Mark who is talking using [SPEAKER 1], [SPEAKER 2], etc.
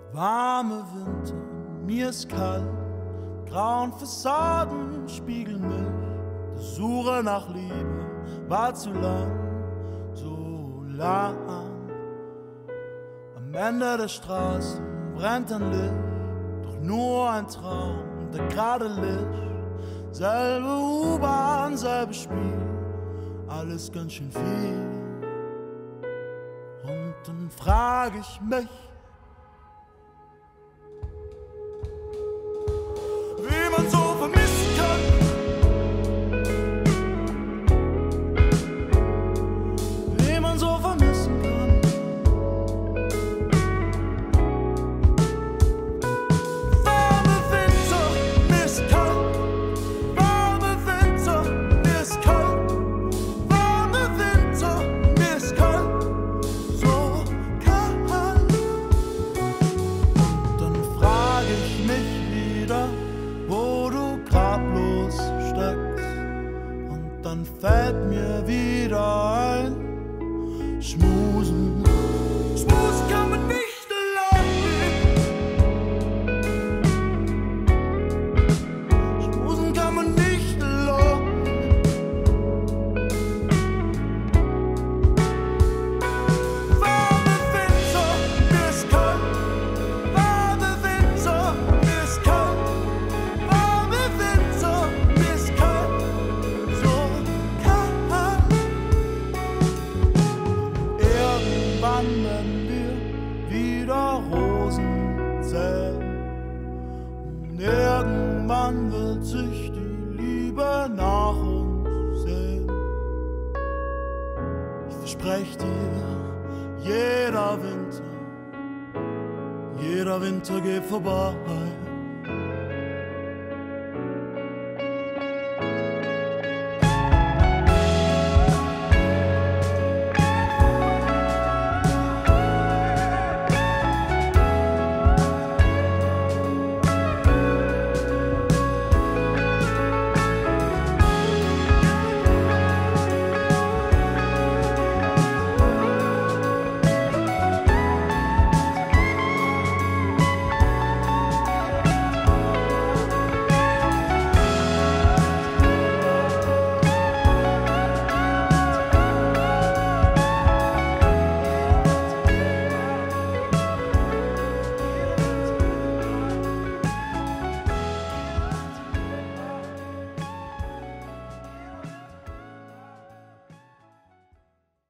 [SPEAKER 1] Warme Winter, mir ist kalt, grauen Fassaden spiegeln mich. Die Suche nach Liebe war zu lang, so lang. Am Ende der Straße brennt ein Licht, doch nur ein Traum, der gerade Licht. Selbe U-Bahn, selbes Spiel, alles ganz schön viel. Und dann frag ich mich, wie man so vermissen kann. Wie man so vermissen kann. Warme Winter, mir ist kalt. Warme Winter, mir ist kalt. Warme Winter, mir ist kalt. So kalt. Dann frag ich mich wieder, wo du grablos steckst, und dann fällt mir wieder ein, schmusen, schmusen kann man nicht erlauben, schmusen kann man nicht erlauben. Warme Winter, mir ist kalt, warme Winter, mir ist kalt. Warme Winter, mir ist kalt, so kalt. Irgendwann werden wir wieder Rosen zählen. Und irgendwann wird sich die Liebe nach uns sehen. Ich verspreche dir, jeder Winter geht vorbei.